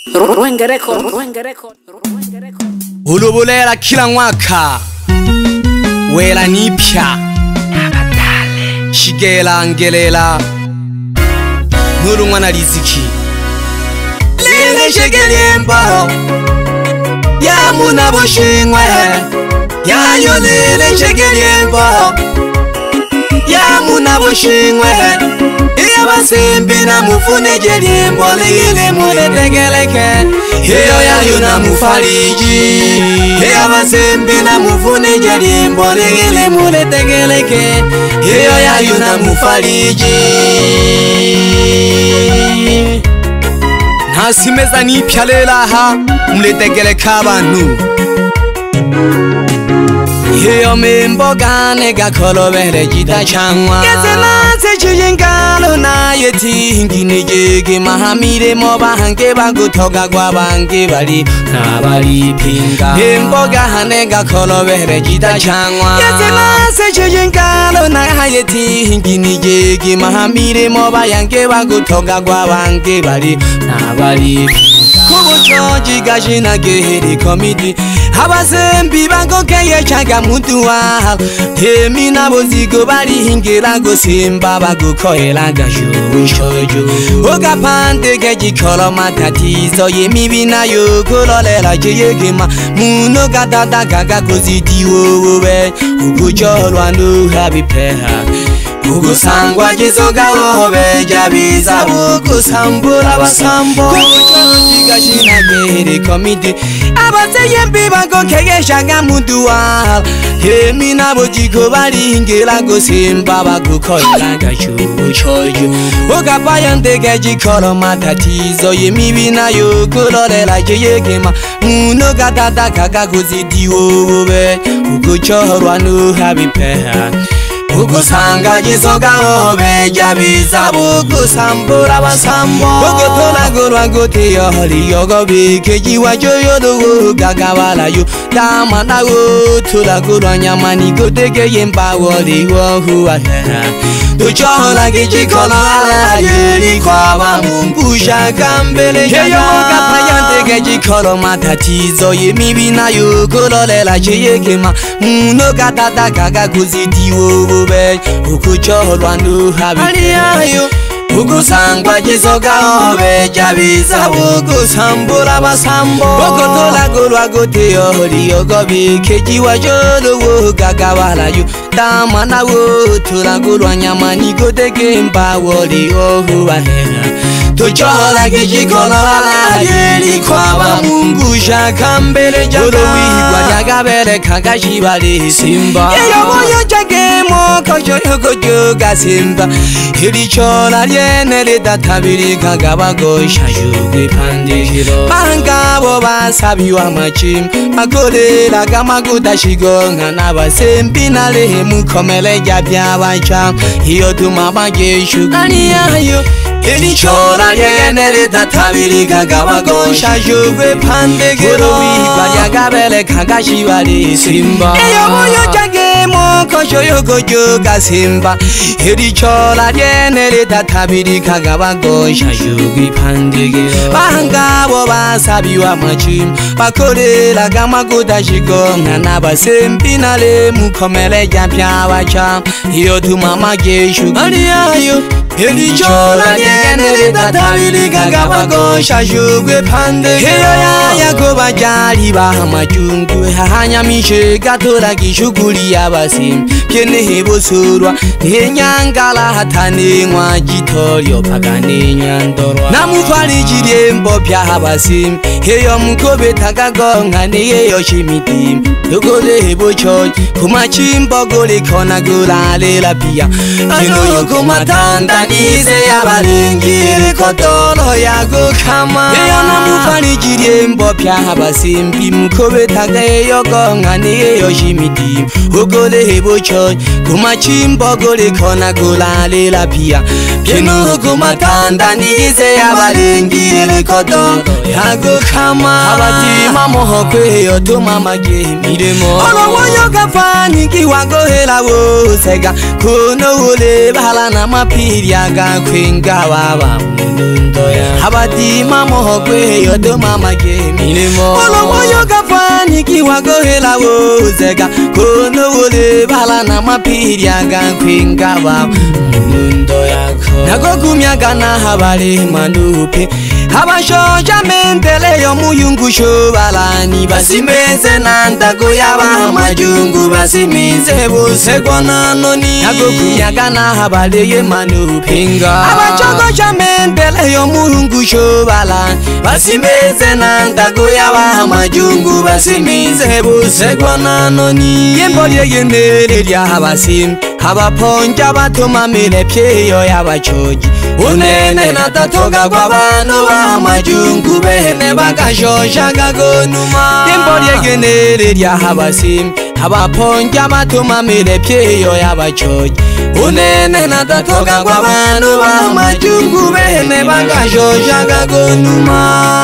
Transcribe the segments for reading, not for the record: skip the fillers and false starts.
Ulubulera kila mwaka wela nipya Shigela Ngelela Nuru mwana riziki Lele shigeliembo Ya muna boshingwe Ya yo lele shigeliembo Ya muna boshingwe Iya basimbi na mufune jeliembo Lele mule tegeleke Iyo ya yuna mufariji Iya basimbi na mufune jeliembo Lele mule tegeleke Iyo ya yuna mufariji Nasimeza nipya lelaha Mletegeleka abantu Iyo mimboga nega kolobere jita changwa Kesela se chijingalo na yeti Nginejege mahamire moba hange bagutoga kwa bange bali Na bali pinga Mimboga nega kolobere jita changwa Kesela se chijingalo na yeti Nginejege mahamire moba yange bagutoga kwa bange bali Na bali pinga Kubuchoji gajina geheri komiti Abasembi bangokeye chaga mutuwa Temi na bozigo bari hingera gosimba bagukohera gashuwishojo Ogapande gejikolo matatizo yemibi nayo kulolera jeyegema Muno gadada gaga kozitiwowe Ukujolwa nuhabipeha Ugusangwa jizoga wobe jabiza Ugusambura basambo Kubuchoji gashina geheri komiti Abaseyembi bangokeye chaga mutuwa Temi na bozigo bari hingera gosimba bagukohera gashuwishojo Ogapande gejikolo matatizo yemibi nayo kulolera jeyegema Muno gadada gaga kozitiwowe Ukujolwa nuhabipeha Ugusanga jizoga hobe jabiza Ugusambura basambo Ugutola gurwa gutiyo holi yogo bike jiwa joyo dugu gagawala yu Dama na utula gurwa nyamani gutege yemba wali wohuwa hera Tuchola gijikola ala yeri kwa wa mungu shaka mbele jana Keyo muka payante gijikolo matatizo yemibi na yu kulolela jeyegema Muno gatata gaga kuzitiwo Ukucholwa nuhabipeha Ugusangwa jizoga hobe jabiza Ugusambura basambo Ugutola gurwa gutiyo holi yogo bike jiwa jolo gagawala yu Dama na utula gurwa nyamani gutege mba woli ohuwa hera Tuchola gijikola ala yeri kwa wa mungu shaka mbele jaka Uruwihigwa jagabele kagashibali simba Yeyo moyo jagemo kojo yogo gasimba Irichola ryene lidatabiri kagabago shayugwe pandihiro Bangabo basabiwa machim Makolera gamaguda shigonga Nabasembi na lehemu komele jabya bacha Hiyo tumabage shugani yayo Irichola ryene lidatabiri kagabago shayugwe pandihiro Uruwihigwa jagabele kagashibali simba Eyo moyo jagemo kojo yogo gasimba Irichola ryene lidatabiri kagabago shayugwe pandihiro Bangabo basabiwa machim Bakorera gamaguda shigonga Nabasembi na lehemu komele jabya bacha Hiyo tumamage shugani yayo Irichola ryene lidatabiri kagabago shayugwe pandihiro Heya kuba jari baha majungu Hahanyamishe gatora gishuguri yabasim Kene hebo surwa Nyangala hatane ngwa jitorio pagane nyandorwa Namufari jirembo pya habasim Heyo mkobe tagagonga Neyo shimitim Yogole hebo choy Kumachimbo gole kona gula lela pia Kino yoko matanda nize yabarengire Kotolo yago kama Heyo namufari jirembo pya habasim Mkobe tagayo gonga Neyo shimitim Yogole hebo choy Kumachimbo gole kona gula lela pia Kino kumatanda nize yabarengire Kotolo yago kama Abatima moho kweyo tumamage miremo Olowoyo gafani kiwango hela wosega Kuno ule bala na mapiri aga kwenga baba munundo ya Abadima mohogwe yodo mama gemilemo Olomoyo gafani kiwagohela wozega Kono wole bala na mapiri agakwinga wa Mundo yako Nagogumyaga na habari manupe Abashoja mendele yo muyungu shobalani Basimeze nandago yaba majungu Basimize bose gwana noni Nagogumyaga na habari ye manupinga Abachogoja mendele yo muyungu shobalani Basimeze nandago yaba majungu Basimize bose gwana noni Yemboli yenele ya habasim Habaponja batuma mile pyeyo yabachoji Unene natatoga kwa bano ba majungu Bene bakashosha gagonuma Yemboli yegenele ya habasim Habaponja batuma mile pyeyo yabachoji Unene natatoga kwa bano ba majungu Bene bakashosha gagonuma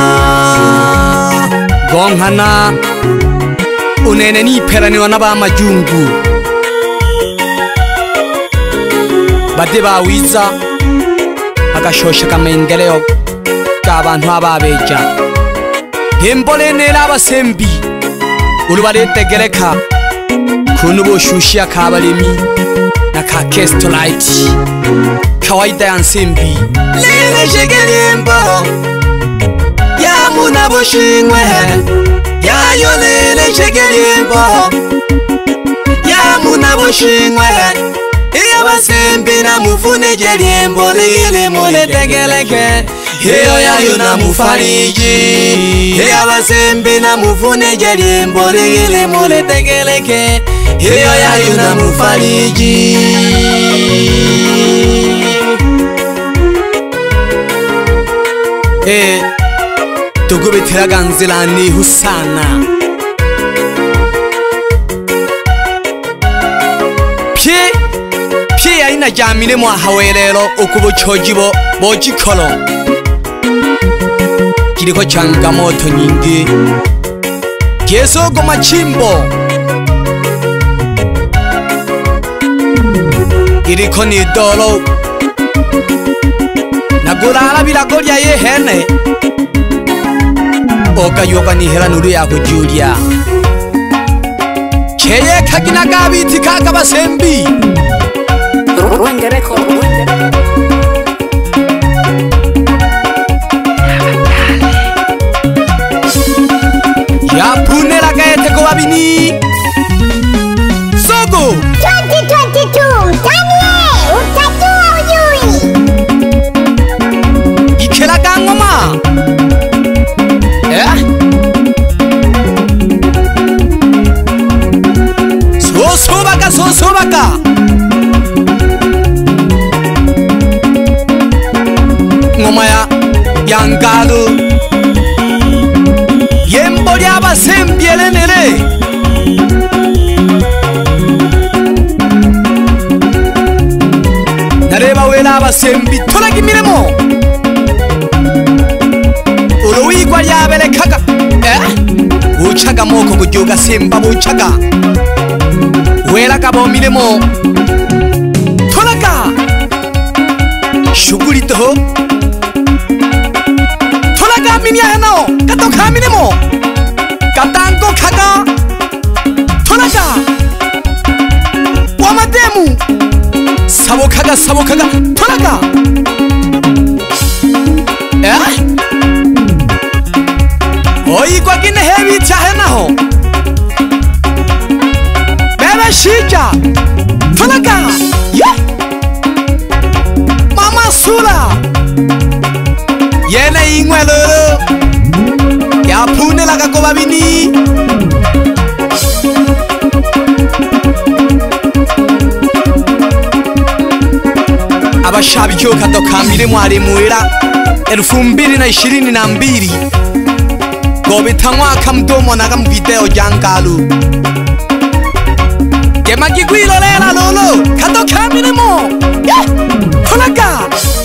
Gonghana Unene ni peraniwa na ba majungu Bade bawiza agashosha kamendeleo k'abantu ababeja Hembole nera abasembi urubaretegereka kuntu boshushiya kabaremi na ka Kestelite kawaida ya nsembi Lele shegerimbo ya muna boshingwe ya yo lele shegerimbo ya muna boshingwe Iyo basembi na mufune jeliembo lile mule tegeleke Iyo yayo na mufariji Iyo basembi na mufune jeliembo lile mule tegeleke Iyo yayo na mufariji Tugubitira ganzilani husana Pia ina jamile mwa hawelelo ukubo chojibo bojikolo Kiriko changamoto nyingi Keso go Machimbo Kiriko ni dolo Nagulala bilagolya yehene Oka yoka ni hela nuru ya kujulia Cheye kagina gabiti kaka basembi Ya punela gaete ko babini Sogo 2022 Daniel utatu ujui Ikela gangoma Sobaka Ngoma ya ngalo Yemboli abasembi elenele Nareba wela abasembi tolagi miremo Uruwigwa lyabelekaga Uchaga moko kujoga semba buchaga Wela kabo milemo Tolaga Shuguri toho Tolaga minya hano Kato ka milemo Katango kaga Tolaga Wamademu Sabo kaga Tolaga Oi kwa gine hevi chahena ho Shija Tolaga Mama Sula Yene ingwelolo Ya pune laga ko babini Abashabikyo kadokamire mwari muira 2022 Gobitangwa kamdomo naga mu video jangalu Kemaki gwilo lela lolo Kato kamine mo Tolaga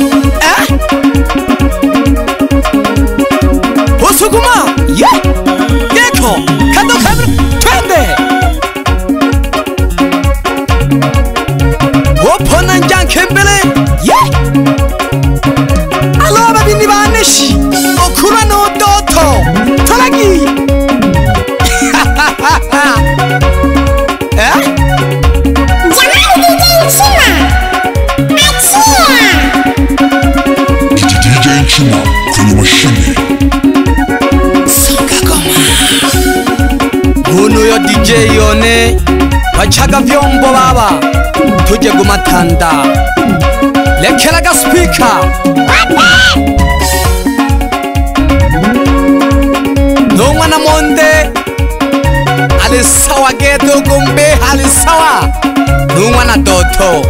Osuguma Geko Kato kamine Twende Opona njan kembele Alo babini baneshi Chuma kwenye mashine. Songa goma. Uno yo DJ yone wachaga vyombo baba tuje gumatanda. Lekelaga speaker. Nongwana monde alisawa geto gombe alisawa nongwana doto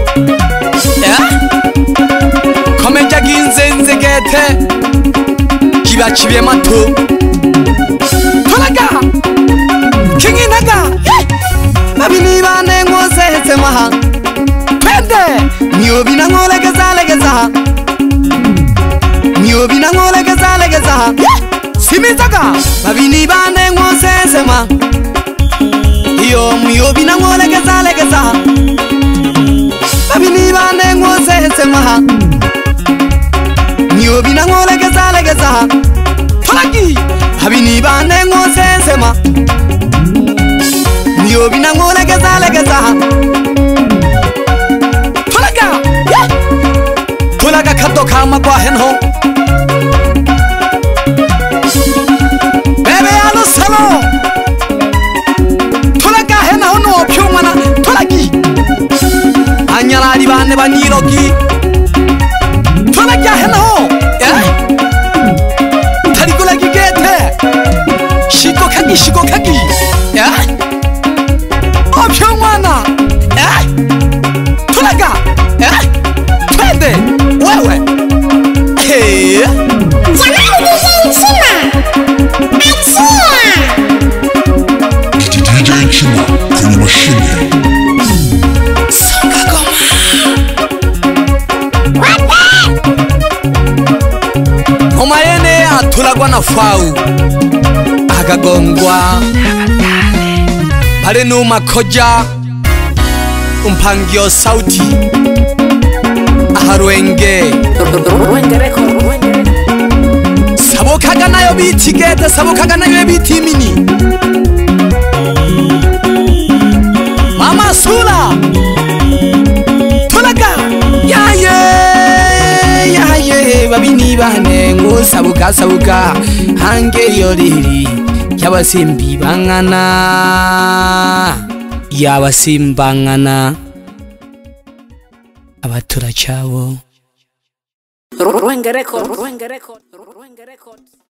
komeja ginzenze gete kiba kibe mato tolaga kinginaga babini bane ngozeze maha pende niyo bina ngolegeza legeza niyo bina ngolegeza legeza simizaga babini bane ngozeze maha iyo niyo bina ngolegeza legeza babini bane ngozeze maha niyo bina ngolegeza legeza tolagi babini bane ngozeze maha niyo bina ngolegeza legeza tolaga kato kama kwa henho bebe alo salo tolaga henho no pyumana tolagi anyalari bane banirogi tolaga henho tarigulagi gete shiko kagi opyumana tolaga twende wewe jamani nchima DJ Chuma kwenye mashine. songa goma omayene atulagwa na fau akagongwa pale numa koja umpangio sauti aharwenge sabokaga nayo biti gete sabokaga nayo biti mini mama sula tolaga yaye babini bane ngo sabuka hange yoriri yabasimbi bangana abatura chabo Ruenge record